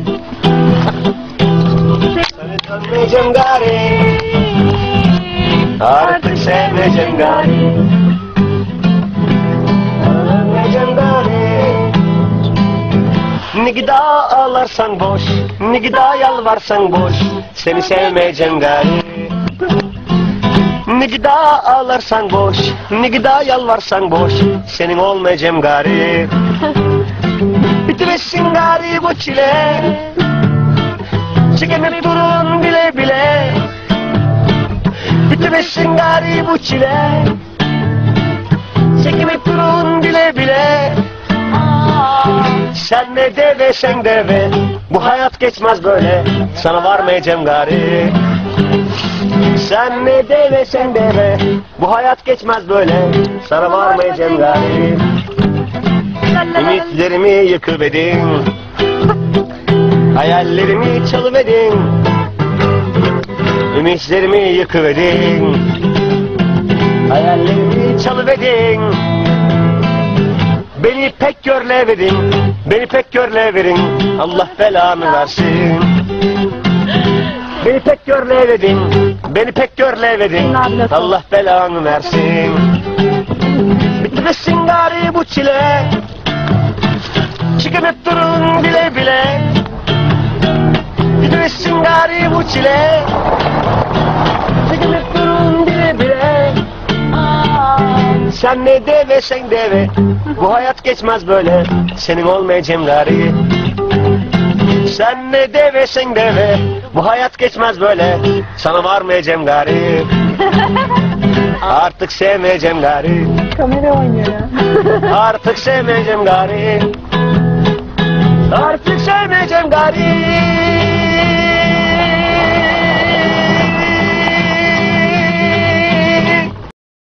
Seni tanımayacağım gari, artık sevmeyeceğim gari. Tanımayacağım gari. Ne gida ağlarsan boş, ne gida yalvarsan boş, seni sevmeyeceğim gari. Ne gida ağlarsan boş, ne gida yalvarsan boş, senin olmayacağım gari. Bitirmesin gari bu çile, çekemem durun bile bile. Bitirmesin gari bu çile, çekemem durun bile bile. Sen ne deve sen deve, bu hayat geçmez böyle, sana varmayacağım gari. Sen ne deve sen deve, bu hayat geçmez böyle, sana varmayacağım gari. Ümitlerimi yıkıvedin, hayallerimi çalıvedin. Ümitlerimi yıkıvedin, hayallerimi çalıvedin. Beni pek görlevedin, beni pek görlevedin, Allah belanı versin. Beni pek görlevedin, beni pek görlevedin, Allah belanı versin. Bitmesin gari bu çile, çıkıp durun bile bile. Bitmesin gari bu çile, çıkıp durun bile bile. Sen ne deve sen deve, bu hayat geçmez böyle, senin olmayacağım gari. Sen ne deve sen deve, bu hayat geçmez böyle, sana varmayacağım gari. Artık sevmeyeceğim gari. Kamera oynuyor ya. Artık sevmeyeceğim gari. Artık sevmeyeceğim gari.